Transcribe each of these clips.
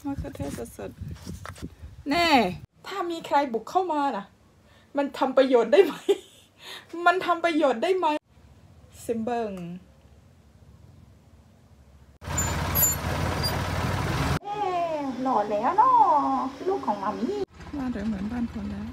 มะเขือเทศสดๆแน่ถ้ามีใครบุกเข้ามานะมันทำประโยชน์ได้ไหม มันทำประโยชน์ได้ไหมซิมเบิงหล่อแล้วเนาะลูกของมามี่บ้านเหมือนบ้านคนแล้ว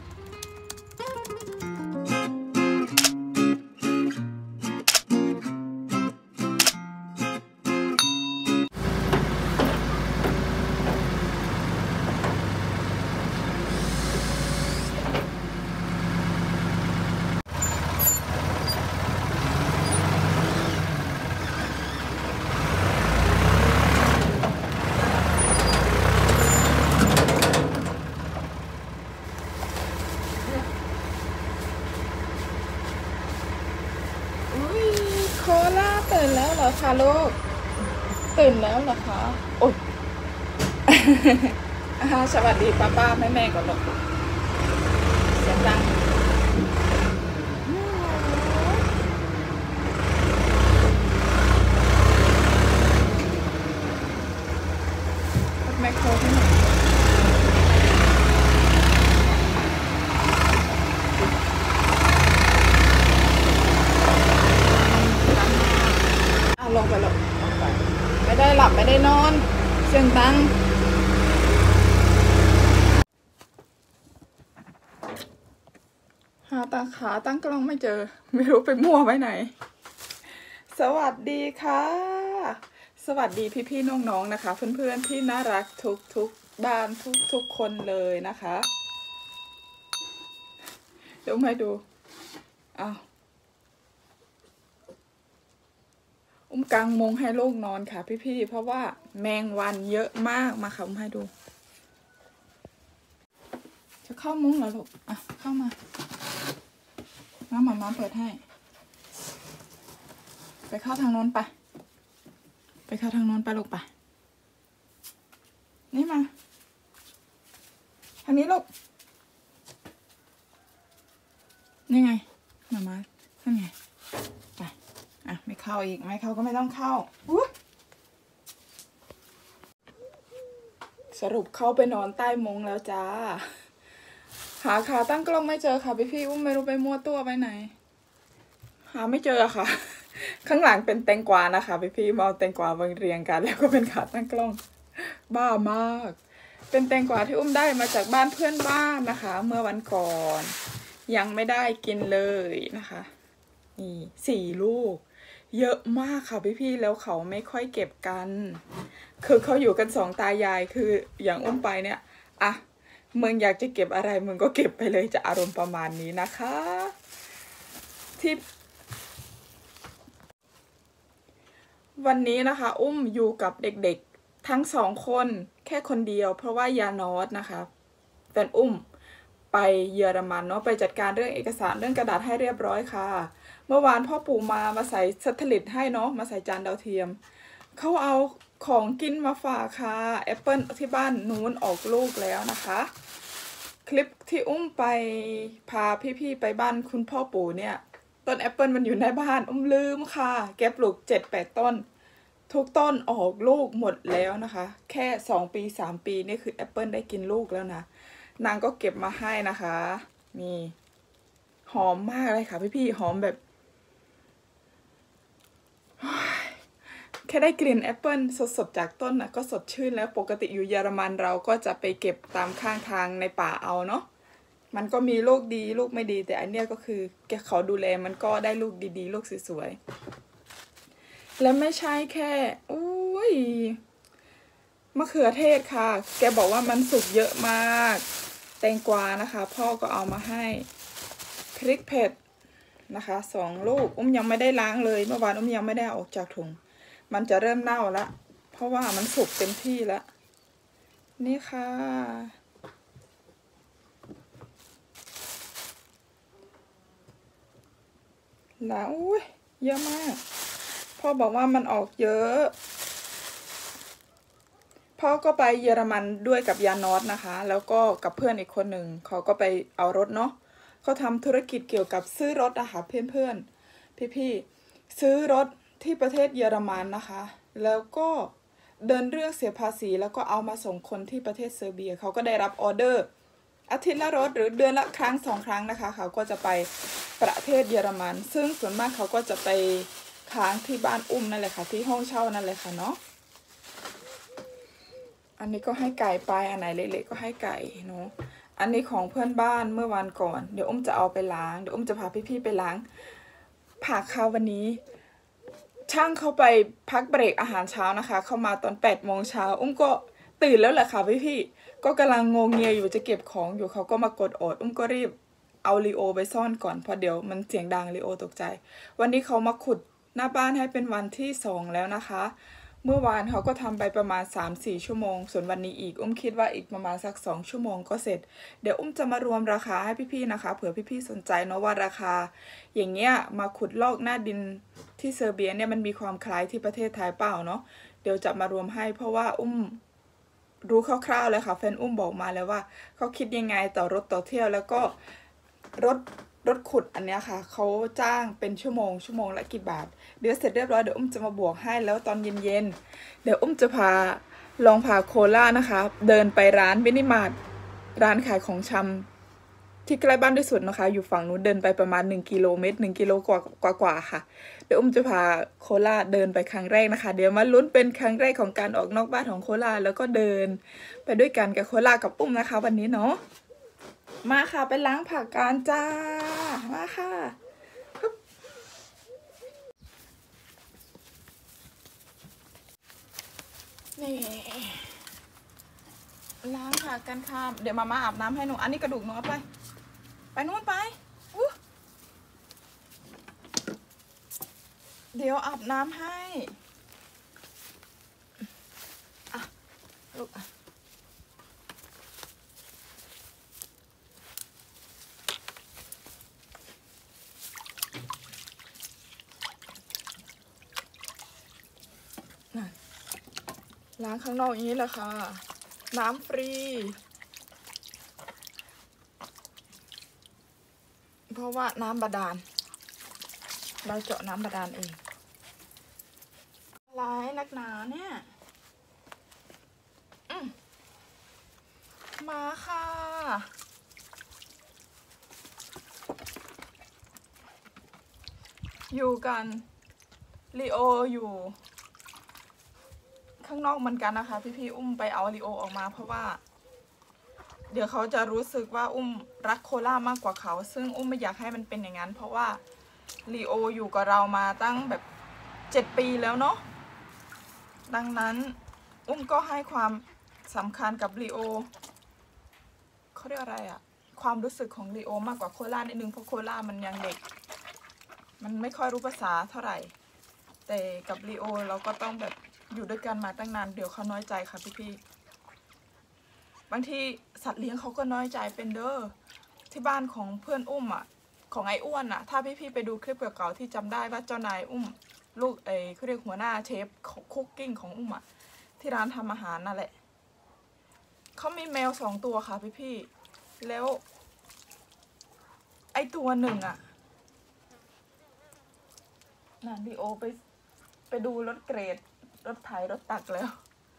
โคล่าตื่นแล้วเหรอคะลูกตื่นแล้วเหรอคะโอ๊ย สวัสดีป้าแม่ก่อนลูกเสียงดังแมคโครให้หน่อยลงไปลงไปไม่ได้หลับไม่ได้นอนเสียงดังหาตาขาตั้งกล้องไม่เจอไม่รู้ไปมั่วไว้ไหนสวัสดีค่ะสวัสดีพี่ๆน้องๆนะคะเพื่อนๆที่น่ารักทุกบ้านทุกคนเลยนะคะเดี๋ยวให้ดูอ้าวกางมุ้งให้ลูกนอนค่ะพี่ๆเพราะว่าแมงวันเยอะมากมาค่ะให้ดูจะเข้ามุ้งเหรอลูกอ่ะเข้ามามาเปิดให้ไปเข้าทางโน้นไปเข้าทางโน้นไปลูกไปนี่มาทางนี้ลูกนี่ไงมาขึ้นไงไปอ่ะไม่เข้าอีกไม่เข้าก็ไม่ต้องเข้าสรุปเข้าไปนอนใต้มุ้งแล้วจ้าหาขาตั้งกล้องไม่เจอค่ะพี่อุ้มไม่รู้ไปมั่วตัวไปไหนหาไม่เจอค่ะข้างหลังเป็นแตงกวานะคะพี่มาเอาแตงกวาวางเรียงกันแล้วก็เป็นขาตั้งกล้องบ้ามากเป็นแตงกวาที่อุ้มได้มาจากบ้านเพื่อนบ้านนะคะเมื่อวันก่อนยังไม่ได้กินเลยนะคะนี่4 ลูกเยอะมากค่ะพี่แล้วเขาไม่ค่อยเก็บกันคือเขาอยู่กัน2 ตายายคืออย่างอุ้มไปเนี่ยอะมึงอยากจะเก็บอะไรมึงก็เก็บไปเลยจะอารมณ์ประมาณนี้นะคะที่วันนี้นะคะอุ้มอยู่กับเด็กๆทั้ง2 คนแค่คนเดียวเพราะว่ายานอสนะคะแฟนอุ้มไปเยอรมันเนาะไปจัดการเรื่องเอกสารเรื่องกระดาษให้เรียบร้อยค่ะเมื่อวานพ่อปู่มาใส่ซัตเทลิตให้เนาะมาใส่จานดาวเทียมเขาเอาของกินมาฝากค่ะแอปเปิลที่บ้านนู้นออกลูกแล้วนะคะคลิปที่อุ้มไปพาพี่ๆไปบ้านคุณพ่อปู่เนี่ยต้นแอปเปิลมันอยู่ในบ้านอุ้มลืมค่ะแกปลูก7-8 ต้นทุกต้นออกลูกหมดแล้วนะคะแค่2 ปี3 ปีนี่คือแอปเปิลได้กินลูกแล้วนะนางก็เก็บมาให้นะคะนี่หอมมากเลยค่ะพี่ๆหอมแบบแค่ได้กลิ่นแอปเปิลสดๆจากต้นนะก็สดชื่นแล้วปกติอยู่เยอรมันเราก็จะไปเก็บตามข้างทางในป่าเอาเนาะมันก็มีลูกดีลูกไม่ดีแต่อันเนี้ยก็คือแกเขาดูแลมันก็ได้ลูกดีๆลูกสวยๆและไม่ใช่แค่อุ้ยมะเขือเทศค่ะแกบอกว่ามันสุกเยอะมากแตงกวานะคะพ่อก็เอามาให้พริกเผ็ดนะคะ2 ลูกอุ้มยังไม่ได้ล้างเลยเมื่อวานอุ้มยังไม่ได้ออกจากถุงมันจะเริ่มเน่าแล้วเพราะว่ามันสุกเต็มที่แล้วนี่ค่ะแล้วอุ้ยเยอะมากพ่อบอกว่ามันออกเยอะพ่อก็ไปเยอรมันด้วยกับยานอสนะคะแล้วก็กับเพื่อนอีกคนหนึ่งเขาก็ไปเอารถเนาะเขาทำธุรกิจเกี่ยวกับซื้อรถอะค่ะเพื่อนๆพี่ๆซื้อรถที่ประเทศเยอรมันนะคะแล้วก็เดินเรื่องเสียภาษีแล้วก็เอามาส่งคนที่ประเทศเซอร์เบียเขาก็ได้รับออเดอร์อาทิตย์ละรถหรือเดือนละครั้ง2 ครั้งนะคะเขาก็จะไปประเทศเยอรมันซึ่งส่วนมากเขาก็จะไปค้างที่บ้านอุ้มนั่นแหละค่ะที่ห้องเช่านั่นแหละค่ะเนาะอันนี้ก็ให้ไก่ไปอันไหนเล็กๆก็ให้ไก่เนาะอันนี้ของเพื่อนบ้านเมื่อวันก่อนเดี๋ยวอุ้มจะเอาไปล้างเดี๋ยวอุ้มจะพาพี่ๆไปล้างผักค่ะวันนี้ช่างเข้าไปพักเบรกอาหารเช้านะคะเข้ามาตอน8 โมงเช้าอุ้มก็ตื่นแล้วแหละค่ะพี่ๆก็กำลังงงเงียอยู่จะเก็บของอยู่เขาก็มากดอดอุ้มก็รีบเอาลีโอไปซ่อนก่อนเพราะเดี๋ยวมันเสียงดังลีโอตกใจวันนี้เขามาขุดหน้าบ้านให้เป็นวันที่2แล้วนะคะเมื่อวานเขาก็ทำไปประมาณ 3-4 ชั่วโมงส่วนวันนี้อีกอุ้มคิดว่าอีกประมาณสัก2 ชั่วโมงก็เสร็จเดี๋ยวอุ้มจะมารวมราคาให้พี่ๆนะคะเผื่อพี่ๆสนใจเนาะว่าราคาอย่างเงี้ยมาขุดลอกหน้าดินที่เซอร์เบียเนี่ยมันมีความคล้ายที่ประเทศไทยเปล่าเนาะเดี๋ยวจะมารวมให้เพราะว่าอุ้มรู้คร่าวๆเลยค่ะแฟนอุ้มบอกมาแล้วว่าเขาคิดยังไงต่อรถต่อเที่ยวแล้วก็รถขุดอันเนี้ยค่ะเขาจ้างเป็นชั่วโมงละกี่บาทเดี๋ยวเสร็จเรียบร้อยเดี๋ยวอุ้มจะมาบวกให้แล้วตอนเย็นๆเดี๋ยวอุ้มจะลองพาโคล่านะคะเดินไปร้านมินิมาร์ทร้านขายของชำที่ใกล้บ้านที่สุดนะคะอยู่ฝั่งนู้นเดินไปประมาณ1 กิโลเมตร1 กิโลกว่าค่ะเดี๋ยวอุ้มจะพาโคล่าเดินไปครั้งแรกนะคะเดี๋ยวมาลุ้นเป็นครั้งแรกของการออกนอกบ้านของโคล่าแล้วก็เดินไปด้วยกันกับโคล่ากับอุ้มนะคะวันนี้เนาะมาค่ะไปล้างผักกันจ้ามาค่ะนี่ล้างผักกันค่ะเดี๋ยวมาอาบน้ำให้หนูอันนี้กระดูกหนูเอาไปนู่นไปเดี๋ยวอาบน้ำให้อ่ะลูกล้างข้างนอกอย่างนี้แหละค่ะน้ำฟรีเพราะว่าน้ำบาดาลเราเจาะน้ำบาดาลเองอะไรนักหนาเนี่ยมาค่ะอยู่กันลีโออยู่ข้างนอกเหมือนกันนะคะพี่อุ้มไปเอาลีโอออกมาเพราะว่าเดี๋ยวเขาจะรู้สึกว่าอุ้มรักโคล่ามากกว่าเขาซึ่งอุ้มไม่อยากให้มันเป็นอย่างนั้นเพราะว่าลีโออยู่กับเรามาตั้งแบบ7 ปีแล้วเนาะดังนั้นอุ้มก็ให้ความสำคัญกับลีโอเขาเรียกอะไรอะความรู้สึกของลีโอมากกว่าโคล่านิดนึงเพราะโคล่ามันยังเด็กมันไม่ค่อยรู้ภาษาเท่าไหร่แต่กับลีโอเราก็ต้องแบบอยู่ด้วยกันมาตั้งนานเดี๋ยวเขาน้อยใจค่ะพี่บางทีสัตว์เลี้ยงเขาก็น้อยใจเป็นเด้อที่บ้านของเพื่อนอุ้มอ่ะของไอ้อ้วนอ่ะถ้าพี่ไปดูคลิปเก่าๆที่จำได้ว่าเจ้านายอุ้มลูกเขาเรียกหัวหน้าเชฟคุกกิ้งของอุ้มอ่ะที่ร้านทำอาหารนั่นแหละเขามีแมว2 ตัวค่ะพี่แล้วไอ้ตัวหนึ่งอ่ะนั่นดิโอไปดูรถเกรดรถไถรถตักแล้ว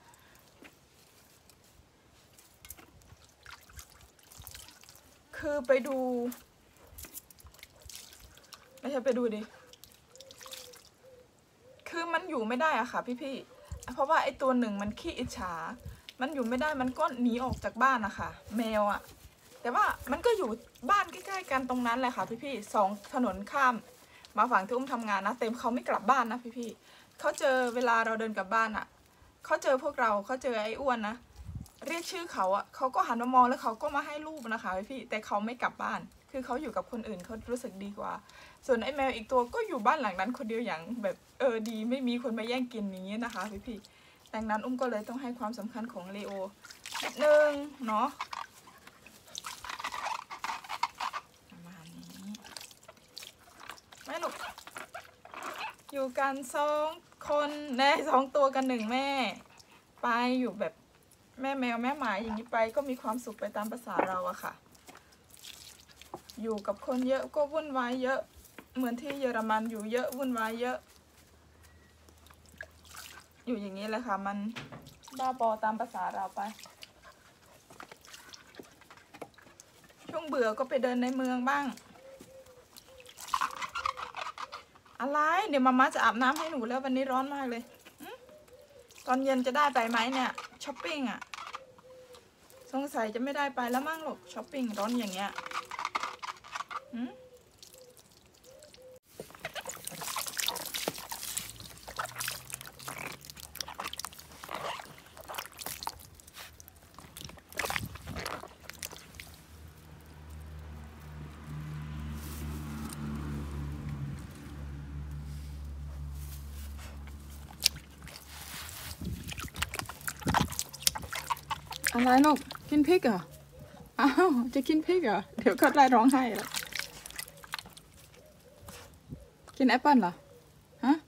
คือไปดูไม่ใช่ไปดูดิคือมันอยู่ไม่ได้อะค่ะพี่เพราะว่าไอ้ตัวหนึ่งมันขี้อิจฉามันอยู่ไม่ได้มันก็หนีออกจากบ้านนะคะแมวอะแต่ว่ามันก็อยู่บ้านใกล้ๆกันตรงนั้นแหละค่ะพี่2 ถนนข้ามมาฝั่งที่อุ้มทำงานนะเต็มเขาไม่กลับบ้านนะพี่เขาเจอเวลาเราเดินกลับบ้านอะเขาเจอพวกเราเขาเจอไอ้อ้วนนะเรียกชื่อเขาอะเขาก็หันมามองแล้วเขาก็มาให้รูปนะคะพี่แต่เขาไม่กลับบ้านคือเขาอยู่กับคนอื่นเขารู้สึกดีกว่าส่วนไอ้แมวอีกตัวก็อยู่บ้านหลังนั้นคนเดียวอย่างแบบดีไม่มีคนมาแย่งกินอย่างนี้นะคะพี่ดังนั้นอุ้มก็เลยต้องให้ความสำคัญของลีโอนิดนึงเนาะประมาณนี้ไม่หรอกอยู่กัน2 คนแน่2 ตัวกัน1 แม่ไปอยู่แบบแม่แมวแม่หมาอย่างนี้ไปก็มีความสุขไปตามภาษาเราอะค่ะอยู่กับคนเยอะก็วุ่นวายเยอะเหมือนที่เยอรมันอยู่เยอะวุ่นวายเยอะอยู่อย่างนี้เลยค่ะมันบ้าบอตามภาษาเราไปช่วงเบื่อก็ไปเดินในเมืองบ้างอะไรเดี๋ยวมาม่าจะอาบน้ำให้หนูแล้ววันนี้ร้อนมากเลยตอนเย็นจะได้ไปไหมเนี่ยช้อปปิ้งอ่ะสงสัยจะไม่ได้ไปแล้วมั้งหรอกช้อปปิ้งร้อนอย่างเงี้ยอะไรลูกกินพริกเหรออ้าวจะกินพริกเหรอเดี๋ยวก็ได้ร้องไห้แล้วกินแอปเปิ้ลเหรอฮะ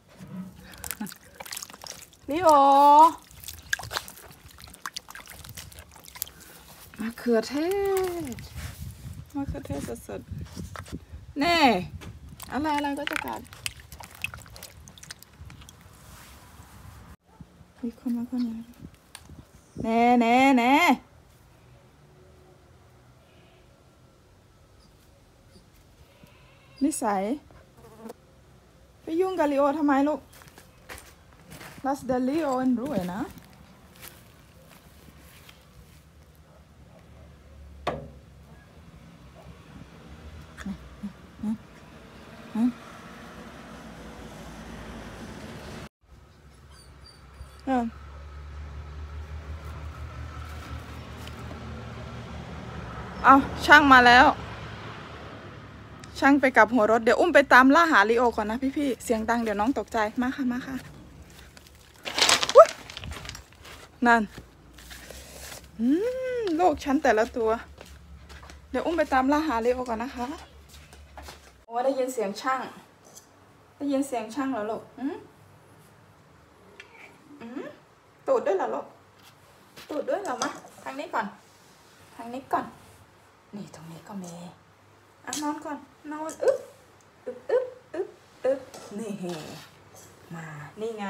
ลิโอมะเขือเทศมะเขือเทศสดๆแน่อะไรก็จะกัดมีคนมาคนนี้แน่นิสัยไปยุ่งกับลีโอทำไมลูกลัสเดลีโออันรู้นะเอาช่างมาแล้วช่างไปกับหัวรถเดี๋ยวอุ้มไปตามล่าหาลีโอก่อนนะพี่เสียงดังเดี๋ยวน้องตกใจมาค่ะนั่นโลกฉันแต่ละตัวเดี๋ยวอุ้มไปตามล่าหาลีโอก่อนนะคะโอ้ได้ยินเสียงช่างเหรอลูกตูดด้วยเหรอลูกตูดด้วยเหรอมะทางนี้ก่อนนี่ตรงนี้ก็มีนอนก่อนนอนอึ๊บนี่มานี่ไง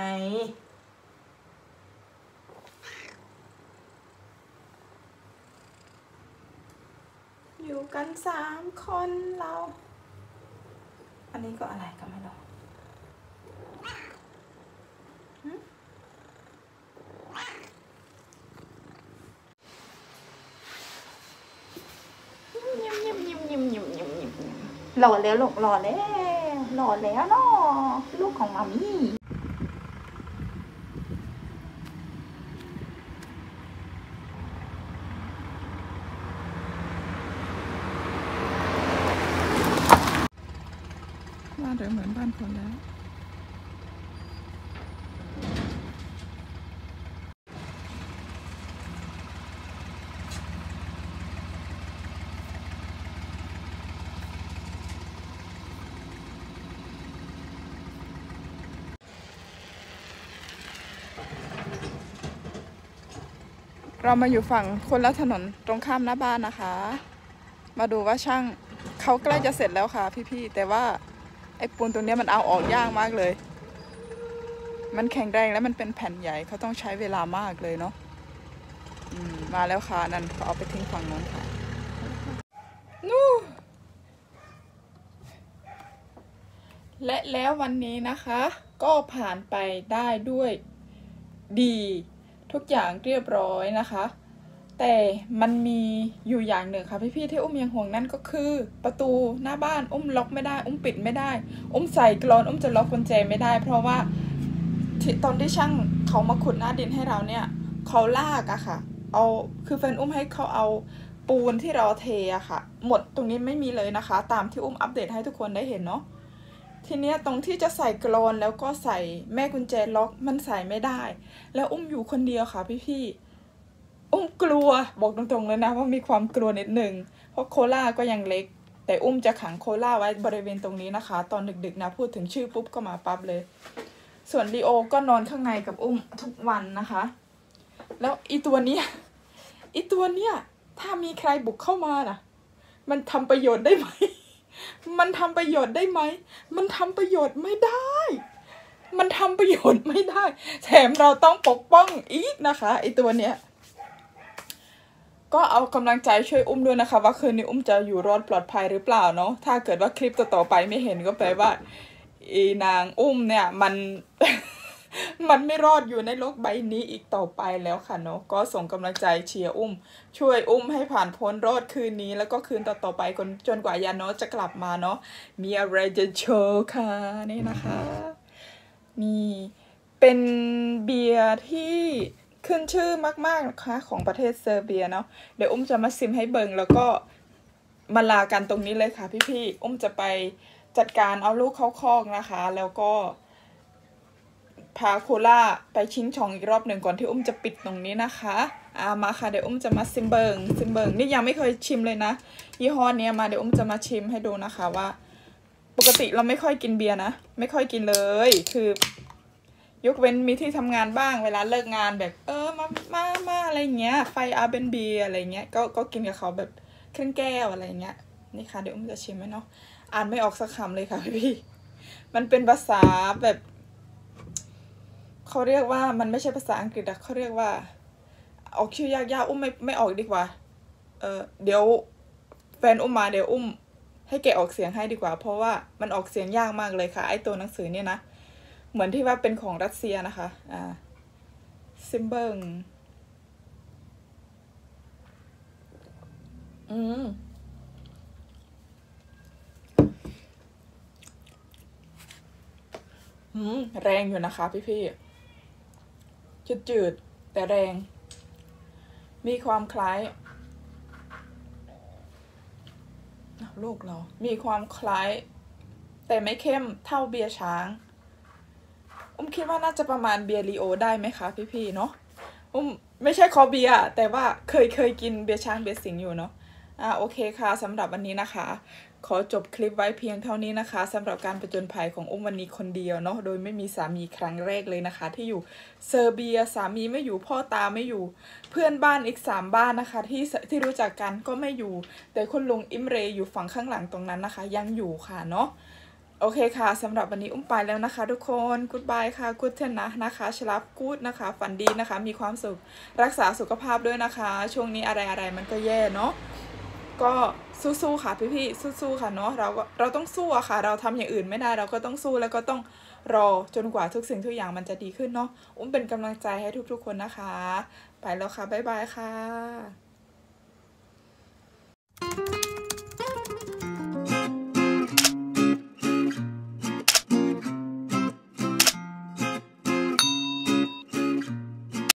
อยู่กัน3 คนเราอันนี้ก็อะไรก็ไม่รู้หล่อแล้วลูกหล่อแล้วเนาะลูกของมามี่บ้านเหมือนบ้านคนแล้วเรามาอยู่ฝั่งคนละถนนตรงข้ามหน้าบ้านนะคะมาดูว่าช่างเขาใกล้จะเสร็จแล้วค่ะพี่ๆแต่ว่าไอ้ปูนตัวนี้มันเอาออกยากมากเลยมันแข็งแรงแล้วมันเป็นแผ่นใหญ่เขาต้องใช้เวลามากเลยเนาะมาแล้วค่ะนั่นเขาเอาไปทิ้งฝั่งโน้นค่ะนู่และแล้ววันนี้นะคะก็ผ่านไปได้ด้วยดีทุกอย่างเรียบร้อยนะคะแต่มันมีอยู่อย่างหนึ่งค่ะพี่ๆที่อุ้มยังห่วงนั่นก็คือประตูหน้าบ้านอุ้มล็อกไม่ได้อุ้มปิดไม่ได้อุ้มใส่กลอนอุ้มจะล็อกกุญแจไม่ได้เพราะว่าตอนที่ช่างเขามาขุดหน้าดินให้เราเนี่ยเขาลากอะค่ะเอาคือแฟนอุ้มให้เขาเอาปูนที่เราเทอะค่ะหมดตรงนี้ไม่มีเลยนะคะตามที่อุ้มอัปเดตให้ทุกคนได้เห็นเนาะทีเนี้ยตรงที่จะใส่กลอนแล้วก็ใส่แม่กุญแจล็อกมันใส่ไม่ได้แล้วอุ้มอยู่คนเดียวค่ะพี่อุ้มกลัวบอกตรงๆเลยนะว่ามีความกลัวนิดหนึ่งเพราะโคล่าก็ยังเล็กแต่อุ้มจะขังโคล่าไว้บริเวณตรงนี้นะคะตอนดึกๆนะพูดถึงชื่อปุ๊บก็มาปั๊บเลยส่วนลีโอก็นอนข้างในกับอุ้มทุกวันนะคะแล้วอีตัวเนี้ยถ้ามีใครบุกเข้ามาน่ะมันทำประโยชน์ได้ไหมมันทำประโยชน์ไม่ได้มันทำประโยชน์ไม่ได้แถมเราต้องปกป้องอีกนะคะไอตัวเนี้ยก็เอากำลังใจช่วยอุ้มด้วยนะคะว่าคืนนี้อุ้มจะอยู่รอดปลอดภัยหรือเปล่าเนาะถ้าเกิดว่าคลิปต่อไปไม่เห็นก็แปลว่าอีนางอุ้มเนี่ยมัน มันไม่รอดอยู่ในโลกใบนี้อีกต่อไปแล้วค่ะเนาะก็ส่งกำลังใจเชียร์อุ้มช่วยอุ้มให้ผ่านพ้นรอดคืนนี้แล้วก็คืนต่อไปจนกว่ายาโนจะกลับมาเนาะมีอะไรจะโชว์ค่ะนี่นะคะนี่เป็นเบียร์ที่ขึ้นชื่อมากๆนะคะของประเทศเซอร์เบียเนาะเดี๋ยวอุ้มจะมาซิมให้เบิงแล้วก็มาลากันตรงนี้เลยค่ะพี่ๆอุ้มจะไปจัดการเอาลูกเข้าคอกนะคะแล้วก็พาโคล่าไปชิงช่องอีกรอบหนึ่งก่อนที่อุ้มจะปิดตรงนี้นะคะมาค่ะเดี๋ยวอุ้มจะมาซิมเบิงนี่ยังไม่เคยชิมเลยนะยี่ห้อนี้มาเดี๋ยวอุ้มจะมาชิมให้ดูนะคะว่าปกติเราไม่ค่อยกินเบียร์นะไม่ค่อยกินเลยคือยกเว้นมีที่ทำงานบ้างเวลาเลิกงานแบบมาอะไรเงี้ยไฟอาเป็นเบียร์อะไรเงี้ยก็กินกับเขาแบบครึ่งแก้วอะไรเงี้ยนี่ค่ะเดี๋ยวอุ้มจะชิมไหมเนาะอ่านไม่ออกสักคำเลยค่ะพี่มันเป็นภาษาแบบเขาเรียกว่ามันไม่ใช่ภาษาอังกฤษอะเขาเรียกว่าออกชื่อยากๆอุ้มไม่ออกดีกว่าเดี๋ยวแฟนอุ้มมาเดี๋ยวอุ้มให้แกออกเสียงให้ดีกว่าเพราะว่ามันออกเสียงยากมากเลยค่ะไอตัวหนังสือเนี่ยนะเหมือนที่ว่าเป็นของรัสเซียนะคะซิมเบิงแรงอยู่นะคะพี่จืดแต่แรงมีความคล้ายลูกเรามีความคล้ายแต่ไม่เข้มเท่าเบียร์ช้างอุ้มคิดว่าน่าจะประมาณเบียร์ลีโอได้ไหมคะพี่เนาะอุ้มไม่ใช่คอเบียร์แต่ว่าเคยกินเบียร์ช้างเบียร์สิงห์อยู่เนาะโอเคค่ะสำหรับวันนี้นะคะขอจบคลิปไว้เพียงเท่านี้นะคะสำหรับการผจญภัยของอุ้มวันนี้คนเดียวเนาะโดยไม่มีสามีครั้งแรกเลยนะคะที่อยู่เซอร์เบียสามีไม่อยู่พ่อตาไม่อยู่เพื่อนบ้านอีก3บ้านนะคะที่รู้จักกันก็ไม่อยู่แต่คุณลุงอิมเรย์อยู่ฝั่งข้างหลังตรงนั้นนะคะยังอยู่ค่ะเนาะโอเคค่ะสำหรับวันนี้อุ้มไปแล้วนะคะทุกคนกู๊ดบายค่ะกู๊ดเทนนะนะคะฉลับกู๊ดนะคะฝันดีนะคะมีความสุขรักษาสุขภาพด้วยนะคะช่วงนี้อะไรมันก็แย่เนาะก็สู้ๆค่ะพี่ๆสู้ๆค่ะเนาะเราต้องสู้อะค่ะเราทำอย่างอื่นไม่ได้เราก็ต้องสู้แล้วก็ต้องรอจนกว่าทุกสิ่งทุกอย่างมันจะดีขึ้นเนาะอุ้มเป็นกำลังใจให้ทุกๆคนนะคะไปแล้วค่ะบ๊ายบายค่ะ